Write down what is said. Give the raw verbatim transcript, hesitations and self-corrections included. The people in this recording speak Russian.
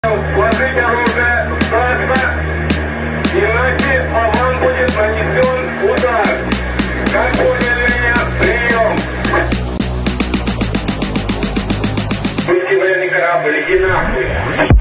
Сложить оружие, сдаться, иначе по вам будет нанесен удар. Как поняли меня? Прием. Пусть военный корабль, иди нахуй.